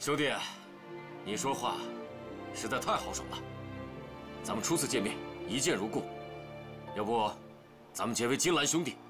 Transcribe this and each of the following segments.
兄弟，你说话实在太豪爽了。咱们初次见面，一见如故，要不咱们结为金兰兄弟？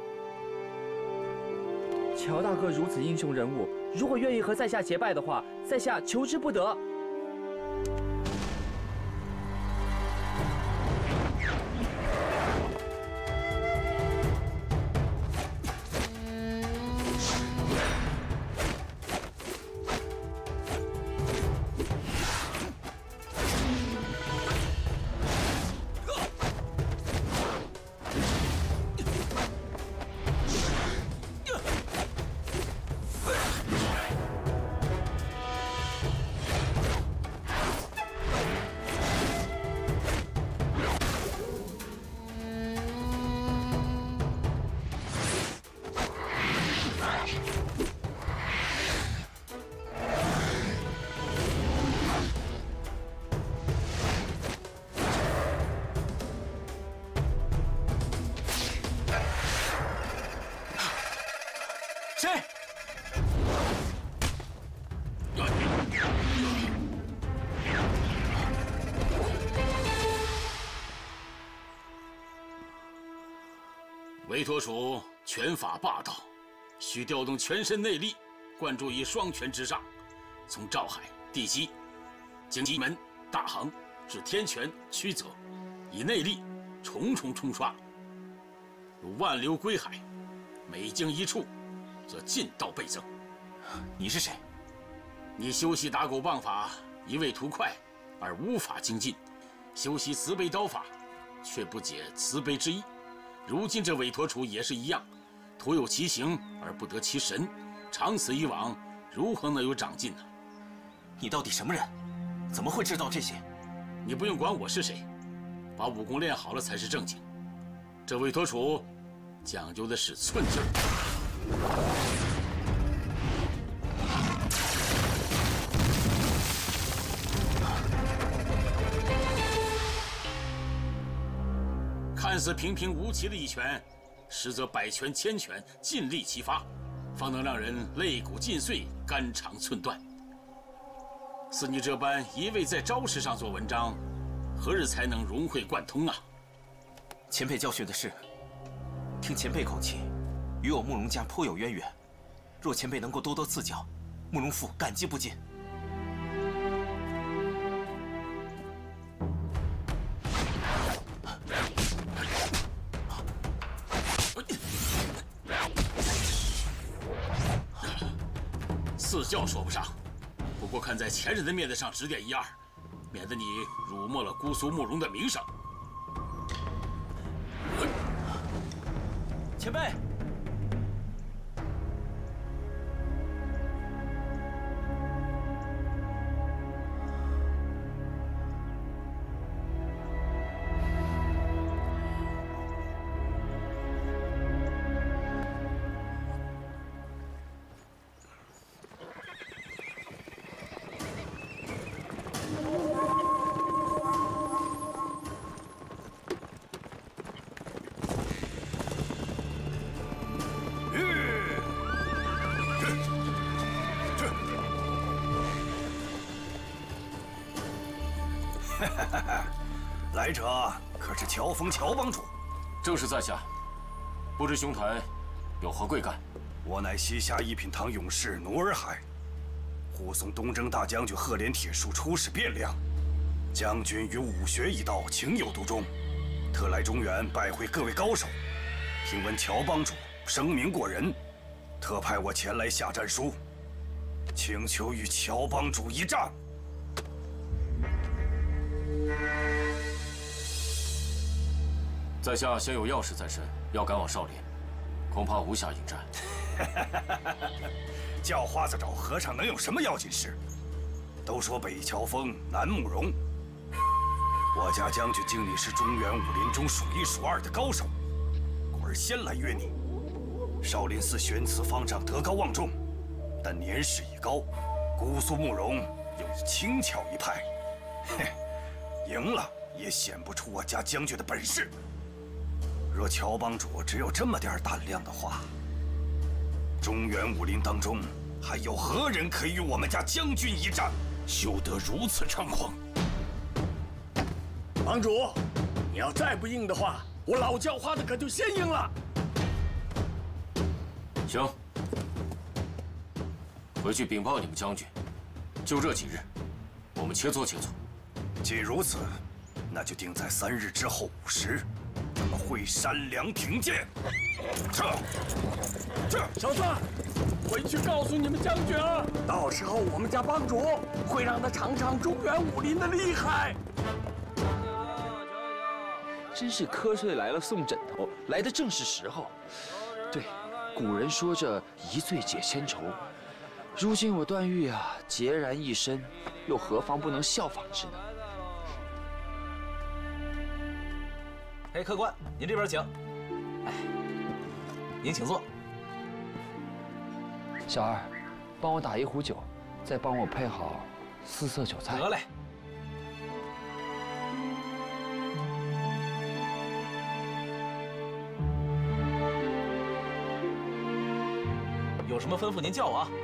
乔大哥如此英雄人物，如果愿意和在下结拜的话，在下求之不得。 韦陀楚拳法霸道，需调动全身内力，灌注于双拳之上，从照海、地基、经济门、大行至天拳、曲泽，以内力重重冲刷，如万流归海，每经一处，则劲道倍增。 你是谁？ 你修习打狗棒法，一味图快而无法精进；修习慈悲刀法，却不解慈悲之意。 如今这韦陀楚也是一样，徒有其形而不得其神，长此以往，如何能有长进呢？ 你到底什么人？怎么会知道这些？ 你不用管我是谁，把武功练好了才是正经。这韦陀楚讲究的是寸劲儿。 看似平平无奇的一拳，实则百拳千拳，尽力齐发，方能让人肋骨尽碎，肝肠寸断。似你这般一味在招式上做文章，何日才能融会贯通啊？ 前辈教训的是，听前辈口气，与我慕容家颇有渊源。若前辈能够多多赐教，慕容父感激不尽。 赐教说不上，不过看在前人的面子上指点一二，免得你辱没了姑苏慕容的名声。 前辈， 来者可是乔峰乔帮主？ 正是在下。不知兄台有何贵干？ 我乃西夏一品堂勇士努尔海，护送东征大将军赫连铁树出使汴梁。将军与武学一道情有独钟，特来中原拜会各位高手。听闻乔帮主声名过人，特派我前来下战书，请求与乔帮主一战。 在下现有要事在身，要赶往少林，恐怕无暇应战。 叫花子找和尚能有什么要紧事？都说北乔峰，南慕容，我家将军经理是中原武林中数一数二的高手，故而先来约你。少林寺玄慈方丈德高望重，但年事已高，姑苏慕容又是轻巧一派，哼，赢了也显不出我家将军的本事。 若乔帮主只有这么点胆量的话，中原武林当中还有何人可以与我们家将军一战？休得如此猖狂！ 帮主，你要再不应的话，我老叫花子可就先应了。 行，回去禀报你们将军，就这几日，我们切磋切磋。 既如此，那就定在3日之后5时，咱们会山凉亭见。 小子，回去告诉你们将军啊，到时候我们家帮主会让他尝尝中原武林的厉害。 真是瞌睡来了送枕头，来的正是时候。对，古人说着一醉解千愁，如今我段誉啊孑然一身，又何妨不能效仿之呢？ 哎，客官，您这边请。哎，您请坐。 小二，帮我打一壶酒，再帮我配好4色酒菜。 得嘞。有什么吩咐您叫我啊。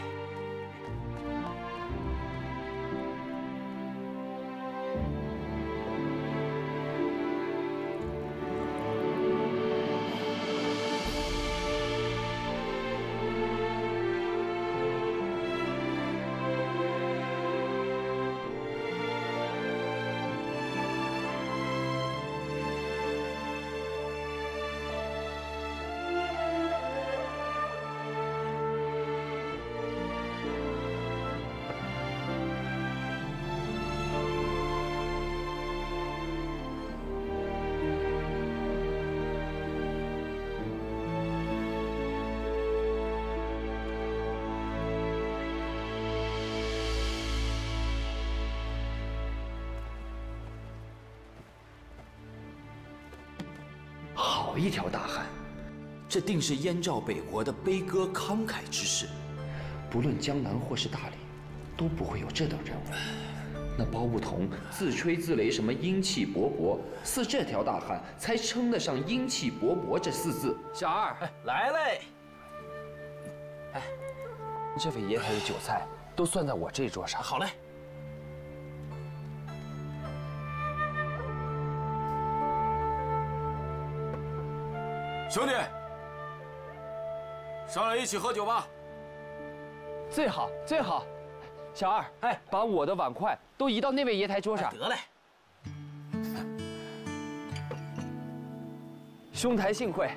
好一条大汉，这定是燕赵北国的悲歌慷慨之士。不论江南或是大理，都不会有这等人物。那包不同自吹自擂什么英气勃勃，似这条大汉才称得上英气勃勃这4字。小二， 来嘞！ 哎，这位爷台的酒菜都算在我这桌上。 好嘞。 兄弟，上来一起喝酒吧。 最好最好。小二，哎，把我的碗筷都移到那位爷台桌上。 得嘞。 兄台幸会。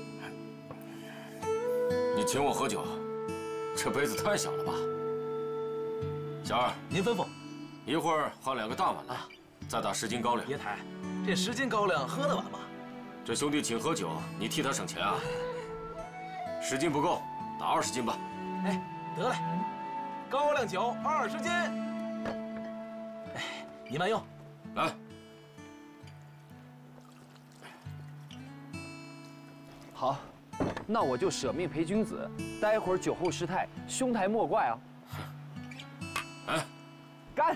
你请我喝酒，这杯子太小了吧？小二， 您吩咐。 一会儿换2个大碗来，再打10斤高粱。 爷台，这10斤高粱喝得完吗？ 这兄弟请喝酒，你替他省钱啊？10斤不够，打20斤吧。 哎，得嘞，高粱酒20斤。哎，您慢用。 来。 好，那我就舍命陪君子。待会儿酒后失态，兄台莫怪啊。 来， 干！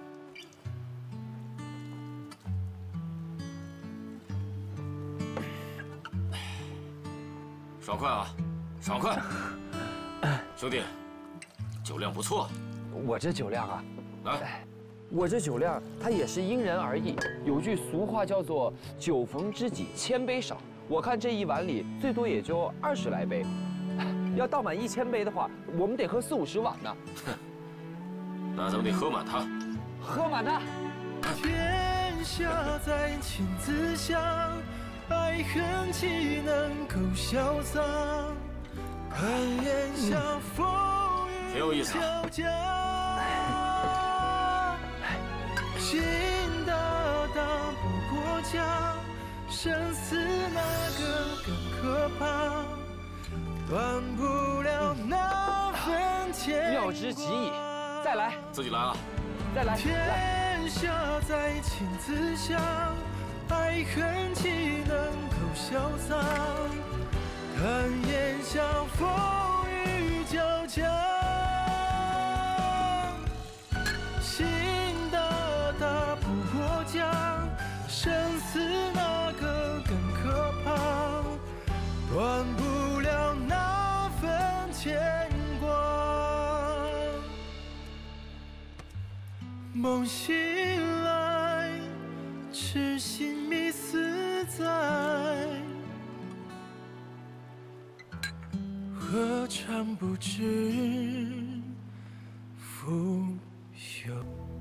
爽快啊，爽快！兄弟，酒量不错。 我这酒量啊， 来， 我这酒量它也是因人而异。有句俗话叫做“酒逢知己千杯少”，我看这一碗里最多也就20来杯。要倒满1000杯的话，我们得喝40、50碗呢。 那咱们得喝满它。 喝满它。 天下在情自相，爱恨岂能够潇洒？寒烟相逢挺有意思啊。 心大大不过家，生死哪个更可怕？断不了那份牵挂。 妙之极矣，再来， 自己来啊！ 再来， 天下在情自相，爱恨岂能够潇洒？看烟相风雨交加，心大大不过家，生死哪个更可怕？断不了那份牵挂。 梦醒来，痴心迷思在，何尝不知富有？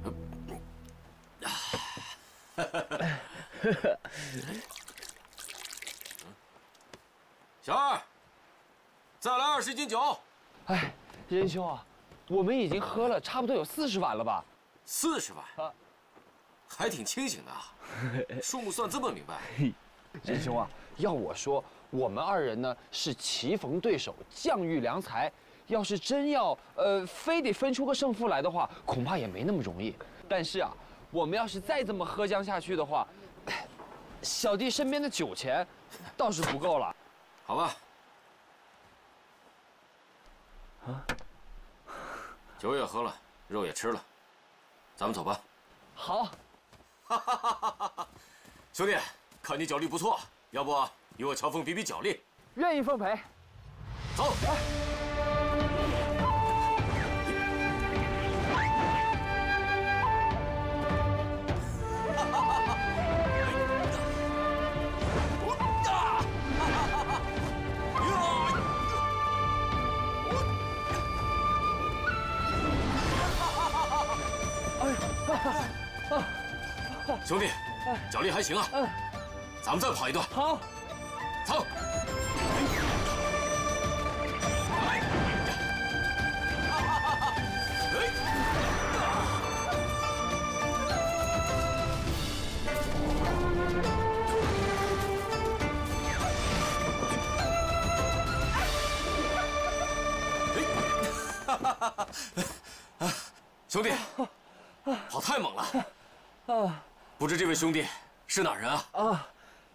小二，再来20斤酒。 哎，仁兄啊，我们已经喝了差不多有40碗了吧 ？40碗啊，还挺清醒的啊，数目算这么明白。 仁兄啊，要我说，我们2人呢是棋逢对手，将遇良才。要是真要非得分出个胜负来的话，恐怕也没那么容易。但是啊，我们要是再这么喝浆下去的话，小弟身边的酒钱倒是不够了。 好吧。 啊， 酒也喝了，肉也吃了，咱们走吧。 好。 兄弟，看你脚力不错，要不与我乔峰比比脚力？ 愿意奉陪。 走。兄弟，脚力还行啊，咱们再跑一段。 好， 走。兄弟，跑太猛了。不知这位兄弟是哪人啊？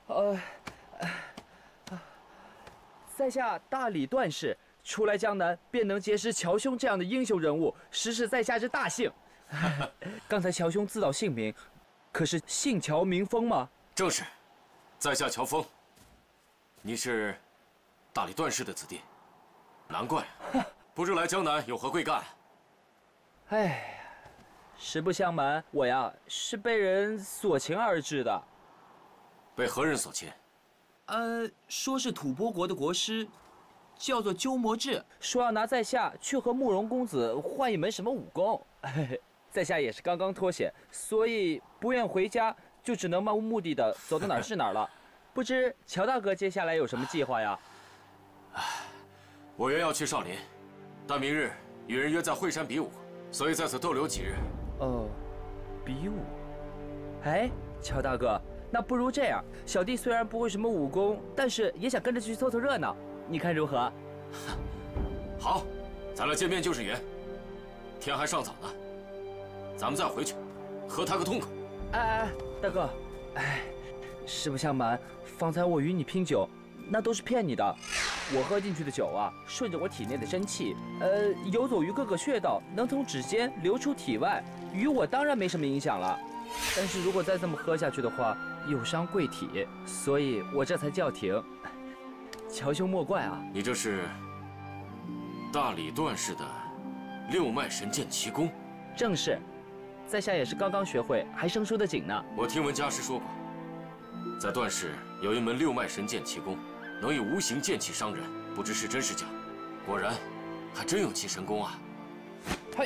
在下大理段氏，初来江南便能结识乔兄这样的英雄人物，实是在下之大幸。刚才乔兄自道姓名，可是姓乔名峰吗？ 正是，在下乔峰。你是大理段氏的子弟，难怪，不知来江南有何贵干？ 哎。实不相瞒，我呀是被人所擒而至的。 被何人所擒？ 说是吐蕃国的国师，叫做鸠摩智，说要拿在下去和慕容公子换一门什么武功。在下也是刚刚脱险，所以不愿回家，就只能漫无目的的走到哪儿是哪儿了。不知乔大哥接下来有什么计划呀？ 我原要去少林，但明日与人约在惠山比武，所以在此逗留几日。 哦，比武。哎，乔大哥，那不如这样，小弟虽然不会什么武功，但是也想跟着去凑凑热闹，你看如何？ 好，咱俩见面就是缘。天还尚早呢，咱们再回去，喝他个痛快。 哎，大哥，实不相瞒，方才我与你拼酒，那都是骗你的。我喝进去的酒啊，顺着我体内的真气，游走于各个穴道，能从指尖流出体外，与我当然没什么影响了。但是如果再这么喝下去的话，有伤贵体，所以我这才叫停。乔兄莫怪啊。 你这是大理段氏的六脉神剑奇功？ 正是，在下也是刚刚学会，还生疏得紧呢。 我听闻家师说过，在段氏有一门六脉神剑奇功。能以无形剑气伤人，不知是真是假。果然，还真有其神功啊！ 嘿，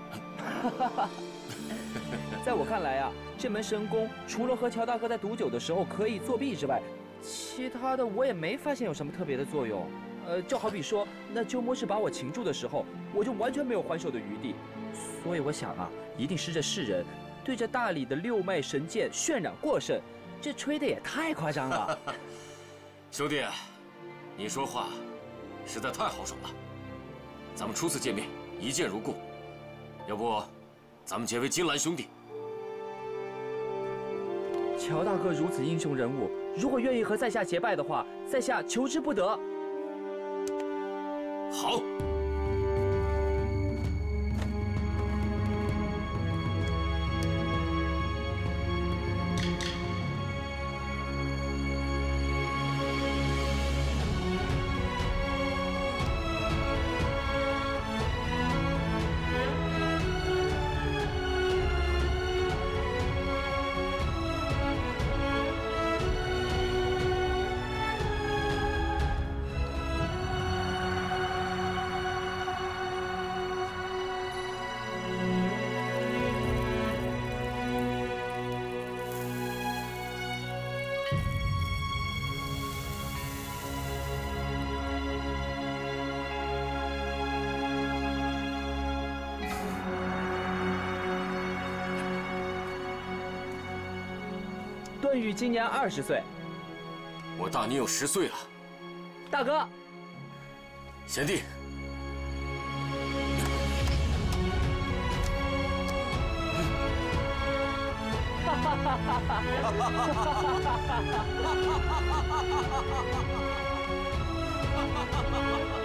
在我看来啊，这门神功除了和乔大哥在赌酒的时候可以作弊之外，其他的我也没发现有什么特别的作用。就好比说，那鸠摩智把我擒住的时候，我就完全没有还手的余地。所以我想啊，一定是这世人对这大理的六脉神剑渲染过甚，这吹的也太夸张了。 兄弟，你说话实在太豪爽了。咱们初次见面，一见如故，要不咱们结为金兰兄弟？ 乔大哥如此英雄人物，如果愿意和在下结拜的话，在下求之不得。 好。 舜禹今年20岁。 我大你有10岁啊！ 大哥， 贤弟， 哈哈哈哈哈！